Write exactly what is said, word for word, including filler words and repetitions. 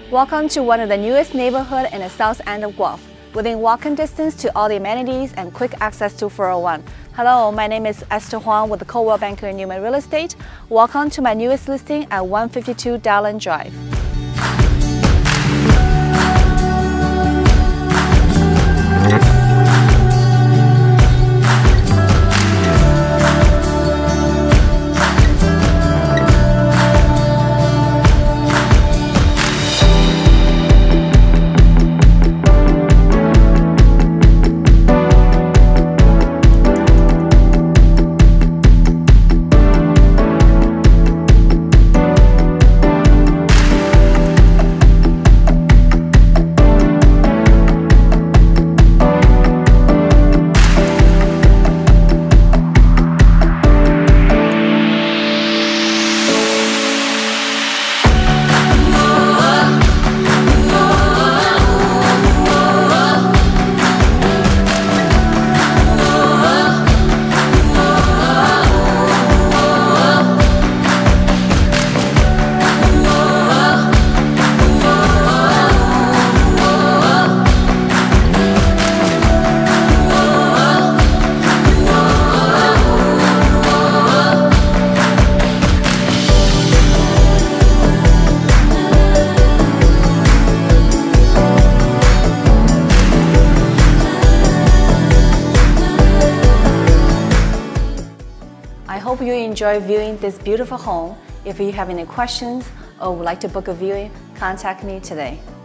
Welcome to one of the newest neighborhoods in the south end of Guelph, within walking distance to all the amenities and quick access to four oh one. Hello, my name is Esther Huang with the Coldwell Banker Newman Real Estate. Welcome to my newest listing at one fifty-two Dallan Drive. I hope you enjoy viewing this beautiful home. If you have any questions or would like to book a viewing, contact me today.